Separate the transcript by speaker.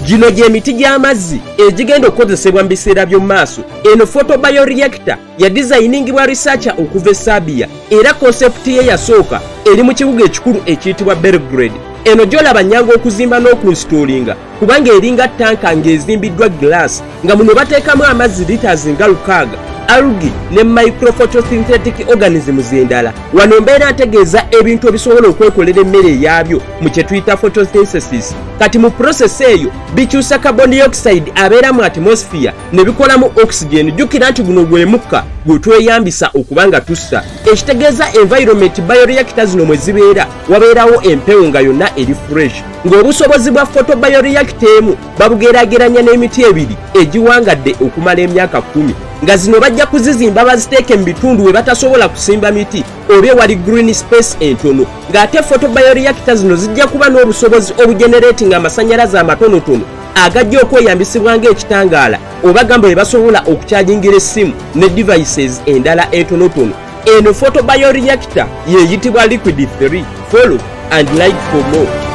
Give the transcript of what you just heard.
Speaker 1: Gino gy'emiti gy'amazzi egigenda okukozesebwa mu biseera by'omu maaso. Eno photo-bioreactor yadizayiningibwa researcher okuva e Serbia era konsepti ye yasooka eri mu kibuga ekikulu ekiyitibwa Belgrade. Eno gy'olaba nnyangu okuzimba n'okunstallinga kubanga eringa tanka ng'ezimbiddwa glass nga muno bateekamu amazzi liters nga 600, algae ne microphotosynthetic organisms endala. Wano mbeera ntegeeza ebintu ebisobola okwekolera emmere yaabyo mu kye tuyita photosynthesis. Kati mu process eyo bikyusa carbon dioxide abeera mu atmosphere ne bikolamu oxygen. Jjukira nti guno gwe mukka gwe tweyambisa okuba nga tussa. Ekitegeeza environment bioreactor zino mwe zibeera wabeerawo empewo nga yonna eri fresh. Ng'obusobozi bwa photo-bioreactor emu babugeraageranya n'emiti ebiri egiwangadde okumala emyaka 10. Nga zino bajja kuzizimba baziteeke mu bitundu we batasobola kusimba miti oba ewali green space entono. Ng'ate photo-bioreactor zino zijja kuba n'obusobozi obugenerating amasannyalaze amatonotono agajja okweyambisibwa ng'ekitangaala oba gamba bwe basobola okukyajingira essimu ne devices endala entonotono. Eno photo-bioreactor yeeyitibwa liquid 3. Follow and like for more.